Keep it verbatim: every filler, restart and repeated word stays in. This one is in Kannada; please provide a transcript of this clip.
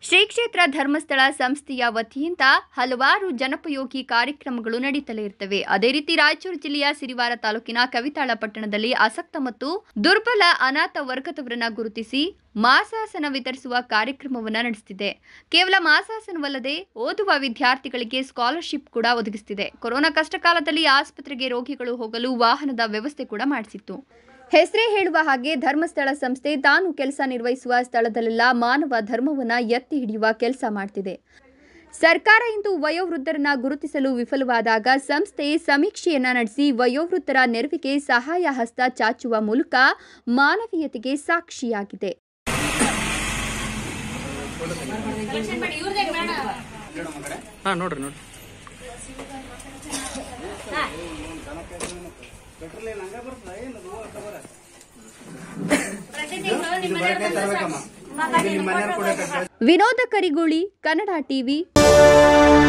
ಶ್ರೀ ಕ್ಷೇತ್ರ ಧರ್ಮಸ್ಥಳ ಸಂಸ್ಥೆಯ ವತಿಯಿಂದ ಹಲವಾರು ಜನೋಪಯೋಗಿ ಕಾರ್ಯಕ್ರಮಗಳು ನಡೆಯುತ್ತಲೇ ಇರ್ತವೆ. ಅದೇ ರೀತಿ ರಾಯಚೂರು ಜಿಲ್ಲೆಯ ಸಿರಿವಾರ ತಾಲೂಕಿನ ಕವಿತಾಳ ಪಟ್ಟಣದಲ್ಲಿ ಆಸಕ್ತ ಮತ್ತು ದುರ್ಬಲ ಅನಾಥ ವರ್ಗದವರನ್ನು ಗುರುತಿಸಿ ಮಾಸಾಸನ ವಿತರಿಸುವ ಕಾರ್ಯಕ್ರಮವನ್ನು ನಡೆಸುತ್ತಿದೆ. ಕೇವಲ ಮಾಸಾಸನವಲ್ಲದೆ ಓದುವ ವಿದ್ಯಾರ್ಥಿಗಳಿಗೆ ಸ್ಕಾಲರ್ಶಿಪ್ ಕೂಡ ಒದಗಿಸುತ್ತಿದೆ. ಕೊರೋನಾ ಕಷ್ಟಕಾಲದಲ್ಲಿ ಆಸ್ಪತ್ರೆಗೆ ರೋಗಿಗಳು ಹೋಗಲು ವಾಹನದ ವ್ಯವಸ್ಥೆ ಕೂಡ ಮಾಡಿಸಿತ್ತು. ಹೆಸರೇ ಹೇಳುವ ಹಾಗೆ ಧರ್ಮಸ್ಥಳ ಸಂಸ್ಥೆ ತಾನು ಕೆಲಸ ನಿರ್ವಹಿಸುವ ಸ್ಥಳದಲ್ಲೆಲ್ಲ ಮಾನವ ಧರ್ಮವನ್ನು ಎತ್ತಿ ಹಿಡಿಯುವ ಕೆಲಸ ಮಾಡ್ತಿದೆ. ಸರ್ಕಾರ ಇಂದು ವಯೋವೃದ್ಧರನ್ನ ಗುರುತಿಸಲು ವಿಫಲವಾದಾಗ ಸಂಸ್ಥೆ ಸಮೀಕ್ಷೆಯನ್ನ ನಡೆಸಿ ವಯೋವೃದ್ಧರ ನೆರವಿಗೆ ಸಹಾಯ ಹಸ್ತ ಚಾಚುವ ಮೂಲಕ ಮಾನವೀಯತೆಗೆ ಸಾಕ್ಷಿಯಾಗಿದೆ. ವಿನೋದ ಕರಿಗೋಳಿ, ಕನ್ನಡ ಟಿವಿ.